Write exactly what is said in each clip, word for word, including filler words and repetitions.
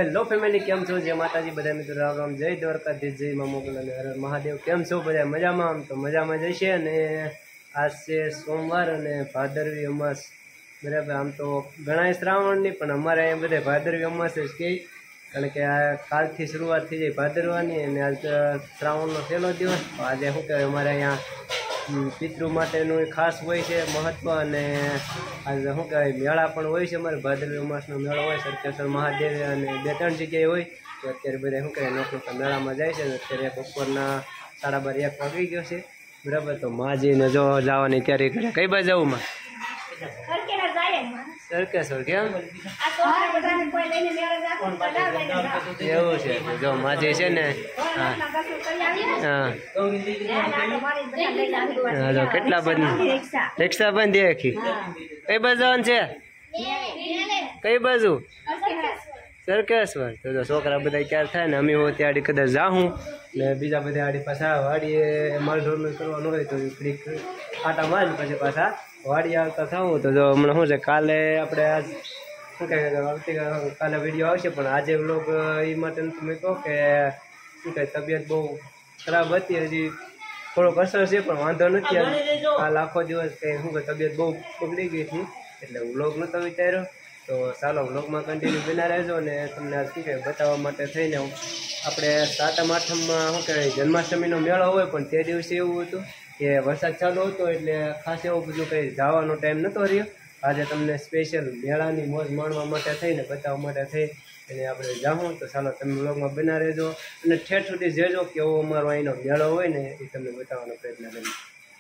Hello family, કેમ છો? જય માતાજી, બધા મિત્રો રામ રામ, જય દ્વારકાધીશ, જય મા મોગલ અને હર મહાદેવ। કેમ છો બધા? મજામાં? આમ તો મજામાં જ હશે। અને આજ છે સોમવાર અને ભાદરવી અમાસ, બરાબર। આમ તો ઘણા શ્રાવણની, પણ અમારે અહીંયા બધા ભાદરવી અમાસ જ કહે, કારણ કે આ કાલથી શરૂઆત થઈ જાય ભાદરવાની, અને આજ શ્રાવણનો પહેલો દિવસ। આજે શું કહેવાય, અમારે અહીંયા પિતૃ માટેનું ખાસ હોય છે મહત્વ, અને આજે શું કહેવાય મેળા પણ હોય છે। અમારે ભાદરવી અમાસનો મેળો હોય સરકેશ્વર મહાદેવ, અને બે ત્રણ જગ્યાએ હોય। તો અત્યારે બધા શું કહેવાય નોખા મેળામાં જાય છે। અત્યારે બપોરના સાડા બાર એક વાગી ગયો છે, બરાબર। તો માજીને જો જવાની તૈયારી કરે। કઈ બાજુ જવું માં? સરકેશ્વર। કેમ એવું છે? જો માજી છે ને, હા હા, કેટલા બધા રિક્ષા બંધ દેખી। કઈ બાજુ જવાનું છે? કઈ બાજુ? સરકેશ્વર। તો છોકરા બધા ક્યારે થાય ને, અમે હોય ત્યાં કદાચ જાઉં, ને બીજા બધા આડી પાછા વાડીએ માલઢોરનું કરવાનું હોય તો આટા મારી પછી પાછા વાડી આવતા થવું। તો જો હમણાં શું છે, કાલે આપણે આજ શું કહે આવતીકાલે કાલે વિડીયો આવશે, પણ આજે વ્લોગ એ માટે તમે કહો કે શું કહે તબિયત બહુ ખરાબ હતી, હજી થોડોક અસર છે પણ વાંધો નથી। કાલ આખો દિવસ કંઈ શું કહે તબિયત બહુ બગડી ગઈ હતી, એટલે વ્લોગ નહોતો વિચાર્યો। તો ચાલો વ્લોગમાં કન્ટિન્યુ બના રહેજો, અને તમને શું કહે બતાવવા માટે થઈને આપણે સાતમ આઠમમાં શું કહેવાય જન્માષ્ટમીનો મેળો હોય, પણ તે દિવસે એવું હતું કે વરસાદ ચાલુ હતો, એટલે ખાસ એવું બધું કંઈ જવાનો ટાઈમ નહોતો રહ્યો। આજે તમને સ્પેશિયલ મેળાની મોજ માણવા માટે થઈને બતાવવા માટે થઈ અને આપણે જાઉં। તો ચાલો તમે વ્લોગમાં બના રહેજો, અને ઠેઠ સુધી જજો કેવો અમારો અહીંનો મેળો હોય ને એ તમને બતાવવાનો પ્રયત્ન કરીશ।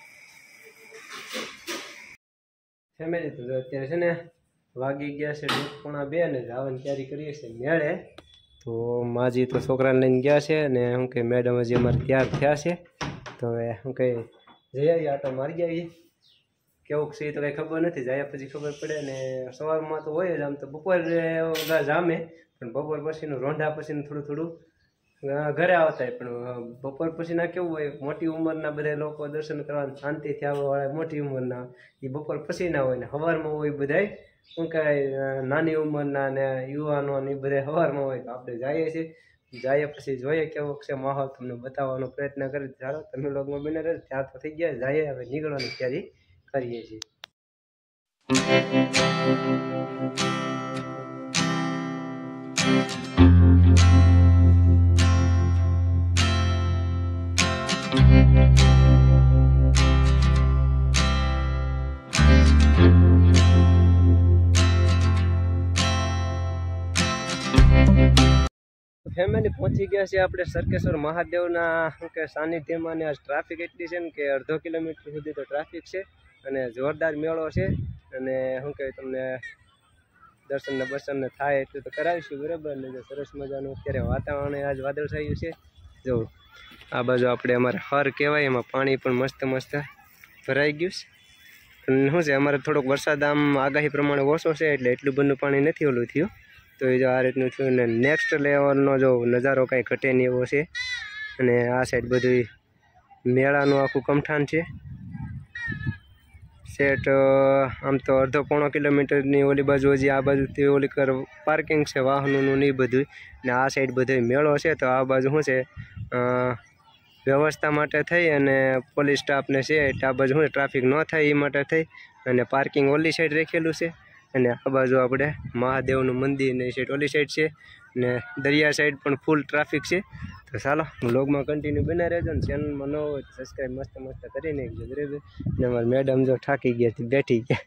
ફેમિલી, તો અત્યારે છે ને વાગી ગયા છે પોણા બે, ને જવાની તૈયારી કરીએ છીએ મેળે। તો માજી તો છોકરાને લઈને ગયા છે, અને શું કહે મેડમ હજી અમારે તૈયાર થયા છે, તો હવે શું કહે જઈ આવીએ, આટો મારી આવીએ। કેવું છે એ તો કંઈ ખબર નથી, જાય પછી ખબર પડે। ને સવારમાં તો હોય જ, આમ તો બપોરે જામે, પણ બપોર પછીનું રોંઢા પછીનું થોડું થોડું ઘરે આવતા હોય, પણ બપોર પછીના કેવું હોય મોટી ઉંમરના બધા લોકો દર્શન કરવાની શાંતિથી આવવાવાળા મોટી ઉંમરના, એ બપોર પછીના હોય, ને સવારમાં હોય બધા શું કહેવાય નાની ઉંમરના ને યુવાનો ને એ બધા સવારમાં હોય। તો આપણે જઈએ છીએ, જઈએ પછી જોઈએ કેવો છે માહોલ, તમને બતાવવાનો પ્રયત્ન કરી। ચાલો તમે લોગમાં બને રહે, ત્યાં તો થઈ ગયા, જઈએ હવે નીકળવાની તૈયારી કરીએ છીએ। ફેમિલી પહોંચી ગયા છે આપણે સરકેશ્વર મહાદેવના શું કે સાનિધ્યમાં, ને આ ટ્રાફિક એટલી છે ને કે અડધો કિલોમીટર સુધી તો ટ્રાફિક છે, અને જોરદાર મેળો છે, અને શું કહે તમને દર્શન ને બર્શન ને થાય એટલું તો કરાવીશું, બરાબર। ને જો સરસ મજાનું અત્યારે વાતાવરણ આજ વાદળ થયું છે। જો આ બાજુ આપણે અમારે હર કહેવાય, એમાં પાણી પણ મસ્ત મસ્ત ભરાઈ ગયું છે, અને શું છે અમારે થોડોક વરસાદ આમ આગાહી પ્રમાણે ઓછો છે, એટલે એટલું બધું પાણી નથી ઓલું થયું। તો એ જો આ રીતનું થયું, ને નેક્સ્ટ લેવલનો જો નજારો કાંઈ ઘટે નહીં એવો છે। અને આ સાઈડ બધું મેળાનું આખું કમઠાણ છે સેટ, આમ તો અડધો પોણો કિલોમીટરની ઓલી બાજુ હજી આ બાજુથી ઓલી કર પાર્કિંગ છે વાહનોનું ને એ બધું, ને આ સાઈડ બધો મેળો છે। તો આ બાજુ શું છે વ્યવસ્થા માટે થઈ, અને પોલીસ સ્ટાફને છે એટલે આ બાજુ શું ટ્રાફિક ન થાય એ માટે થઈ, અને પાર્કિંગ ઓલી સાઈડ રાખેલું છે। અને આ બાજુ આપણે મહાદેવનું મંદિર ને એ સાઈડ ઓલી સાઈડ છે, ને દરિયા સાઈડ પણ ફૂલ ટ્રાફિક છે। તો ચાલો વ્લોગમાં કન્ટિન્યુ બના રહેજો, ને ચેનલમાં ન હોય તો સબસ્ક્રાઈબ મસ્ત મસ્ત કરી નાખજો, બરાબર। ને અમારી મેડમ જો થાકી ગયા હતી, બેઠી ગયા,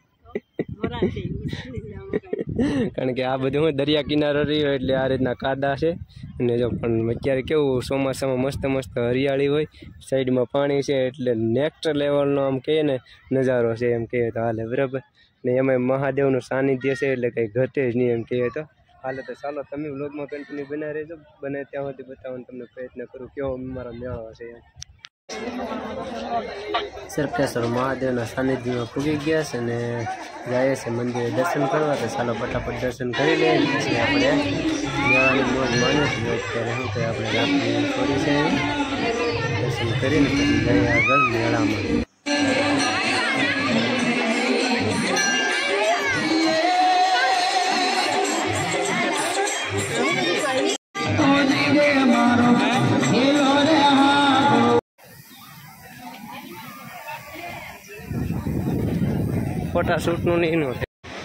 કારણ કે આ બધું હું દરિયા કિનારો રહ્યો એટલે આ રીતના કાદા છે। અને જો પણ અત્યારે કેવું ચોમાસામાં મસ્ત મસ્ત હરિયાળી હોય, સાઈડમાં પાણી છે, એટલે નેક્સ્ટ લેવલનો આમ કહીએ ને નજારો છે એમ કહીએ તો હાલે, બરાબર। ને એમાં મહાદેવનું સાનિધ્ય છે એટલે કંઈ ઘટે જ નહીં એમ કહીએ તો હાલે। તો ચાલો તમે વ્લોગમાં કન્ટિન્યુ બના રહેજો, બને ત્યાં સુધી બતાવવાનો તમને પ્રયત્ન કરું કેવો મારો મેળો છે એમ। સરકેશ્વર મહાદેવના સાનિધ્યમાં પૂગી ગયા છે, અને જાય છે મંદિરે દર્શન કરવા। તો ચાલો ફટાફટ દર્શન કરી લઈએ, પછી આપણે મેળાની મોજ માણીએ છીએ। અત્યારે શું કહે આપણે રાત્રિ થોડી છે દર્શન કરીને પછી જઈએ આગળ મેળામાં। ફોટા શૂટનું નહીં નો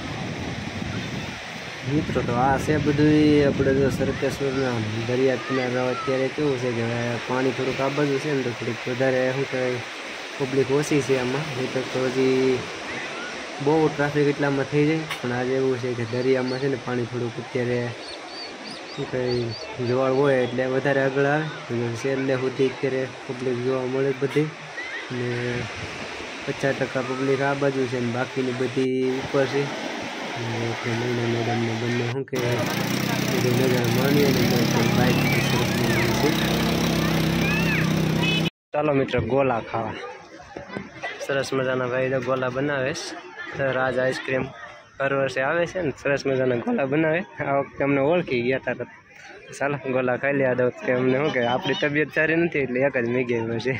મિત્રો. તો આ છે બધું આપણે જો સરકેશ્વરના દરિયા કિનારા અત્યારે કેવું છે કે પાણી થોડુંક આ બાજુ છે ને તો થોડુંક વધારે શું કહેવાય પબ્લિક ઓછી છે આમાં. નહીં તો હજી બહુ ટ્રાફિક એટલામાં થઈ જાય, પણ આજે એવું છે કે દરિયામાં છે ને પાણી થોડુંક અત્યારે શું કંઈ જોવાળ હોય એટલે વધારે આગળ આવે. છેલ્લે સુધી અત્યારે પબ્લિક જોવા મળે બધી, ને પચાસ ટકા પબ્લિક આ બાજુ છે ને બાકીની બધી ઉપર છે. એટલે મહિના મેડમને બંને શું કહેવાય બધી નજર માણી અને બાઇક સરસ. ચાલો મિત્રો ગોલા ખાવા. સરસ મજાના ભાઈ તો ગોલા બનાવે છે. રાજ આઈસ્ક્રીમ દર વર્ષે આવે છે ને સરસ મજાના ગોલા બનાવે. આ વખતે અમને ઓળખી ગયા હતા. ચાલો ગોલા ખાઈ લે. આ વખતે અમને શું કે આપણી તબિયત સારી નથી એટલે એક જ મેગી છે.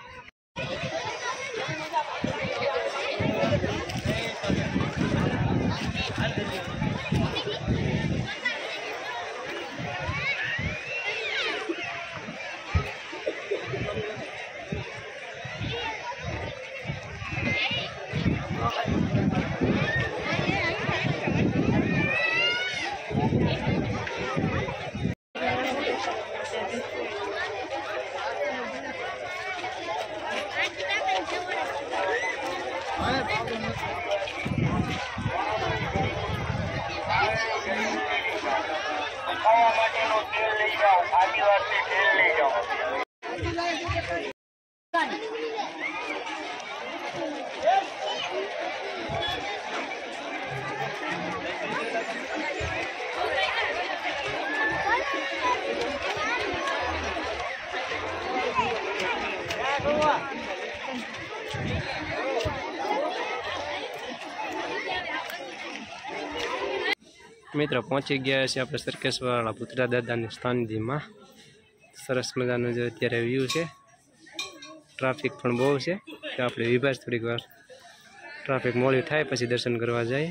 મિત્રો પહોંચી ગયા છે આપણે સરકેશ્વરવાળા ભૂતરા દાદાની સ્થાનજીમાં. સરસ મજાનો જે અત્યારે વ્યૂ છે. ટ્રાફિક પણ બહુ છે તો આપણે વિભાજ થોડીક વાર ટ્રાફિક મોડી થાય પછી દર્શન કરવા જાય.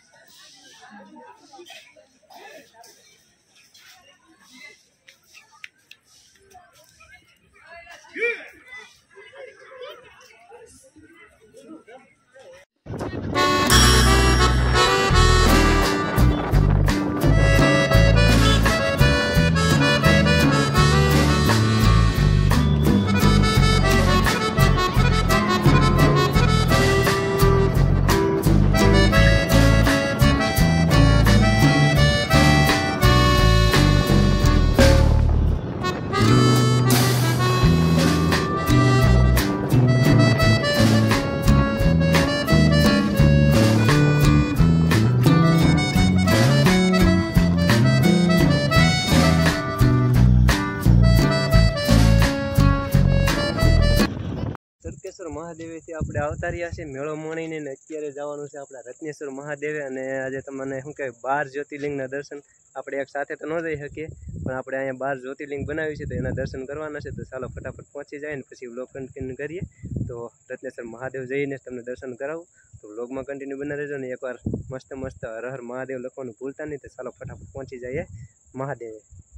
સરકેશ્વર મહાદેવેથી આપણે આવતા રહ્યા છે મેળો માણીને, ને અત્યારે જવાનું છે આપણા રત્નેશ્વર મહાદેવે. અને આજે તમને શું કહેવાય બાર જ્યોતિર્લિંગના દર્શન આપણે એક સાથે તો ન જઈ શકીએ, પણ આપણે અહીંયા બાર જ્યોતિર્લિંગ બનાવ્યું છે તો એના દર્શન કરવાના છે. તો ચાલો ફટાફટ પહોંચી જાય ને પછી વ્લોગ કન્ટિન્યુ કરીએ. તો રત્નેશ્વર મહાદેવ જઈને તમને દર્શન કરાવું. તો વ્લોગમાં કન્ટિન્યુ બના રહેજો ને એકવાર મસ્ત મસ્ત હર હર મહાદેવ લખવાનું ભૂલતા નહીં. તો ચાલો ફટાફટ પહોંચી જઈએ મહાદેવે.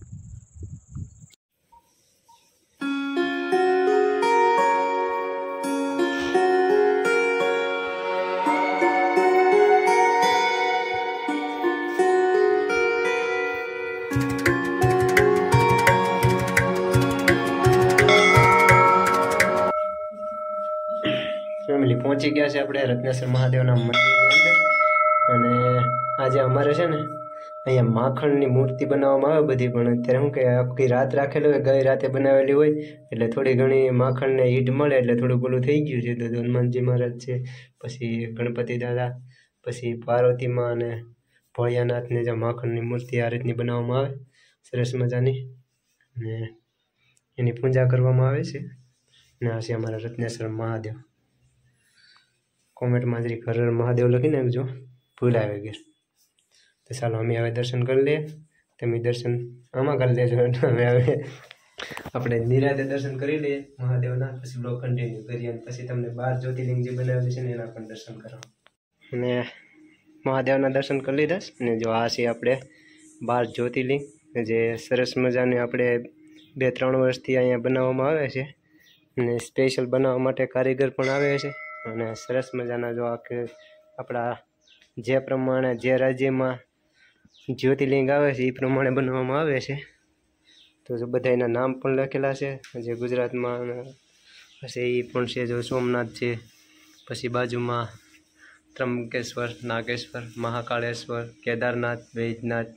ફેમિલી પહોંચી ગયા છે આપણે રત્નેશ્વર મહાદેવના મંદિરની અંદર. અને આજે અમારે છે ને અહીંયા માખણની મૂર્તિ બનાવવામાં આવે બધી, પણ અત્યારે શું કે આખી રાત રાખેલી હોય, ગઈ રાતે બનાવેલી હોય એટલે થોડી ઘણી માખણને હીટ મળે એટલે થોડું પેલું થઈ ગયું છે. તો હનુમાનજી મહારાજ છે, પછી ગણપતિ દાદા, પછી પાર્વતીમાં અને ભોળિયાનાથને જે માખણની મૂર્તિ આ રીતની બનાવવામાં આવે સરસ મજાની, અને એની પૂજા કરવામાં આવે છે. અને આ છે અમારા રત્નેશ્વર મહાદેવ. કોમેન્ટમાં જરી હર હર મહાદેવ લખી નાખજો ભૂલાવે ગેર. તો ચાલો અમે હવે દર્શન કરી લઈએ. તમે દર્શન આમાં કરી લેજો. હવે હવે આપણે નિરાતે દર્શન કરી લઈએ મહાદેવના, પછી બ્લોગ કન્ટિન્યુ કરીએ અને પછી તમને બાર જ્યોતિર્લિંગ જે બનાવેલું છે ને એના પણ દર્શન કરવા. અને મહાદેવના દર્શન કરી લીધા. અને જો આ છે આપણે બાર જ્યોતિર્લિંગ જે સરસ મજાની આપણે બે ત્રણ વર્ષથી અહીંયા બનાવવામાં આવે છે. અને સ્પેશિયલ બનાવવા માટે કારીગર પણ આવે છે. અને સરસ મજાના જો આખે આપણા જે પ્રમાણે જે રાજ્યમાં જ્યોતિર્લિંગ આવે છે એ પ્રમાણે બનાવવામાં આવે છે. તો જો બધા એના નામ પણ લખેલા છે. જે ગુજરાતમાં પછી એ પણ છે. જો સોમનાથ છે, પછી બાજુમાં ત્રંબકેશ્વર, નાગેશ્વર, મહાકાળેશ્વર, કેદારનાથ, વૈદ્યનાથ,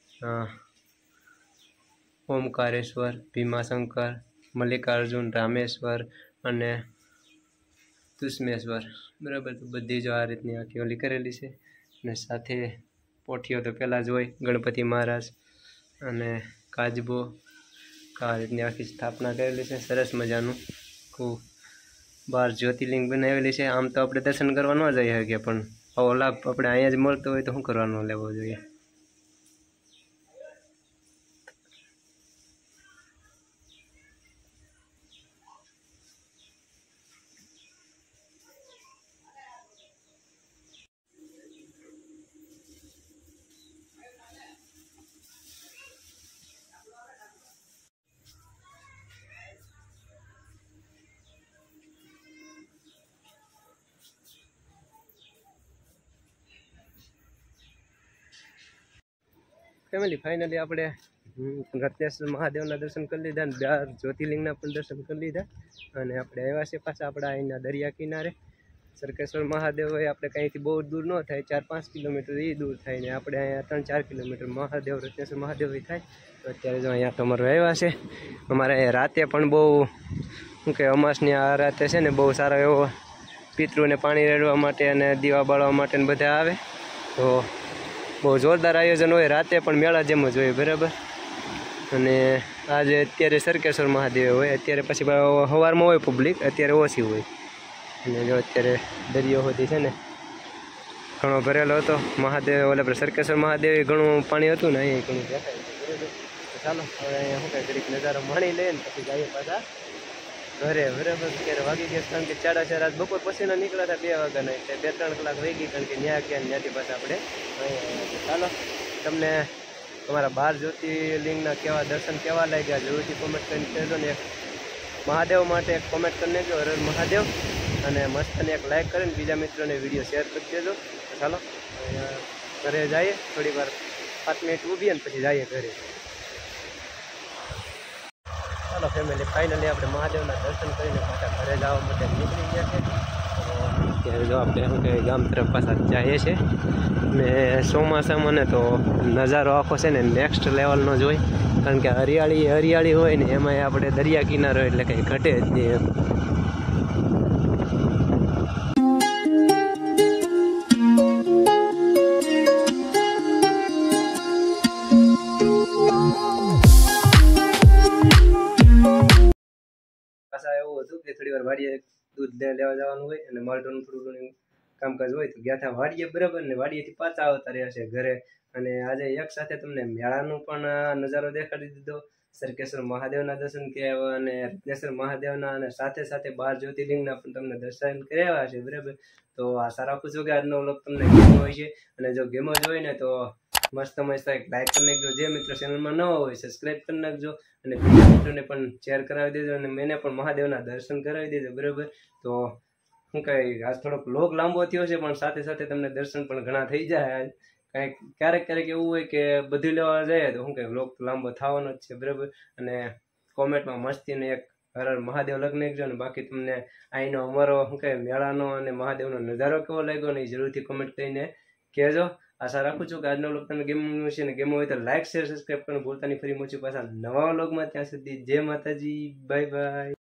ઓમકારેશ્વર, ભીમાશંકર, મલ્લિકાર્જુન, રામેશ્વર અને તુષ્મેશ્વર. બરાબર. તો બધી જો આ રીતની આખી ઓલી કરેલી છે. અને સાથે પોઠીઓ તો પહેલાં જ હોય, ગણપતિ મહારાજ અને કાજબો. આ રીતની આખી સ્થાપના કરેલી છે. સરસ મજાનું ખૂબ બાર જ્યોતિર્લિંગ બનાવેલી છે. આમ તો આપણે દર્શન કરવા ન જઈ શકીએ, પણ આવો લાભ આપણે અહીંયા જ મળતો હોય તો શું કરવાનો લેવો જોઈએ. ફેમિલી ફાઇનલી આપણે રત્નેશ્વર મહાદેવના દર્શન કરી લીધા અને બાર જ્યોતિર્લિંગના પણ દર્શન કરી લીધા. અને આપણે આવ્યા છે પાછા આપણા અહીંના દરિયા કિનારે. સરકેશ્વર મહાદેવ હોય આપણે કંઈથી બહુ દૂર ન થાય, ચાર પાંચ કિલોમીટર એ દૂર થાય ને આપણે અહીંયા ત્રણ ચાર કિલોમીટર મહાદેવ રત્નેશ્વર મહાદેવ થાય. તો અત્યારે જો અહીંયા તમારું આવ્યા છે. અમારે રાતે પણ બહુ શું કે અમાસની આ રાતે છે ને બહુ સારો એવો પિતૃને પાણી રેડવા માટે અને દીવા બાળવા માટે ને બધા આવે. તો બહુ જોરદાર આયોજન હોય. રાતે પણ મેળા જેમ જ હોય. બરાબર. અને આજે અત્યારે સરકેશ્વર મહાદેવ હોય, અત્યારે પછી સવારમાં હોય પબ્લિક, અત્યારે ઓછી હોય. અને જો અત્યારે દરિયો સુધી છે ને ઘણો ભરેલો હતો. મહાદેવ ઓલે સરકેશ્વર મહાદેવ ઘણું પાણી હતું ને અહીંયા ઘણું દેખાય છે. બરાબર. ચાલો હવે અહીંયા શું કાંઈ ઘડીક નજારો માણી લઈએ ને પછી જઈએ પાછા ઘરે. બરાબર. અત્યારે વાગી ગયા કારણ કે ચાડા ચાર આજ બપોર પછીના નીકળ્યા હતા બે વાગ્યાના, એટલે બે ત્રણ કલાક વહી ગઈ કારણ કે ન્યા ગયા ત્યાંથી પાછા આપણે અહીંયા. ચાલો તમને તમારા બાર જ્યોતિર્લિંગના કેવા દર્શન કેવા લાગ્યા જરૂરથી કોમેન્ટ કરીને કહેજો ને. એક મહાદેવ માટે એક કોમેન્ટ કરીને કહેજો, હર હર મહાદેવ. અને મસ્તને એક લાઇક કરીને બીજા મિત્રોને વિડીયો શેર કરી દેજો. ચાલો ઘરે જઈએ, થોડી વાર પાંચ મિનિટ ઊભીએ ને પછી જઈએ ઘરે. ચાલો ફેમિલી ફાઇનલી આપણે મહાદેવના દર્શન કરીને પાછા ઘરે જવા માટે નીકળી ગયા છે. ત્યારે જો આપણે શું કહેવાય ગામ તરફ પાછા જઈએ છીએ. ને ચોમાસામાં ને તો નજારો આખો છે ને નેક્સ્ટ લેવલનો જ હોય, કારણ કે હરિયાળી હરિયાળી હોય ને એમાં આપણે દરિયા કિનારો એટલે કંઈ ઘટે જ નહીં એમ. પાછા એવું હતું કે થોડી વાર વાડીએ દૂધ લેવા જવાનું હોય અને માલટોનું થોડું ઘણું કામકાજ હોય તો ગયા હતા વાડીએ. બરાબર. ને વાડીએથી પાછા આવતા રહ્યા છે ઘરે. અને આજે એક સાથે તમને મેળાનું પણ નજારો દેખાડી દીધો, સરકેશ્વર મહાદેવના દર્શન કર્યા અને રત્નેશ્વર મહાદેવના, અને સાથે સાથે બાર જ્યોતિર્લિંગના પણ તમને દર્શન કર્યા છે. બરાબર. તો આશા રાખું છું કે આજનો વ્લોગ તમને ગમ્યો હોય છે. અને જો ગમ્યો જ હોય ને તો મસ્ત મસ્ત એક લાઈક કરી નાખજો. જે મિત્રો ચેનલમાં નવા હોય સબસ્ક્રાઈબ કરી નાખજો અને બીજા મિત્રોને પણ શેર કરાવી દેજો અને મેને પણ મહાદેવના દર્શન કરાવી દેજો. બરાબર. તો શું કહે આજ થોડોક વ્લોગ લાંબો થયો છે, પણ સાથે સાથે તમને દર્શન પણ ઘણા થઈ જાય. કંઈક ક્યારેક ક્યારેક એવું હોય કે બધું લેવા જાય તો શું કહે વ્લોગ લાંબો થવાનો જ છે. બરાબર. અને કોમેન્ટમાં મસ્તીને એક હર હર મહાદેવ લખી નાખજો. અને બાકી તમને અહીંનો અમારો શું કહે મેળાનો અને મહાદેવનો નજારો કેવો લાગ્યો ને એ જરૂરથી કોમેન્ટ કરીને કહેજો. આશા રાખું છું કે આજનો વ્લોગ તમને ગમ્યું છે, ને ગમ્યો હોય તો લાઈક શેર સબસ્ક્રાઈબ કરવાનું ભૂલતા નહીં. ફરી મળશું પાછા નવા વ્લોગમાં. ત્યાં સુધી જય માતાજી, બાય બાય.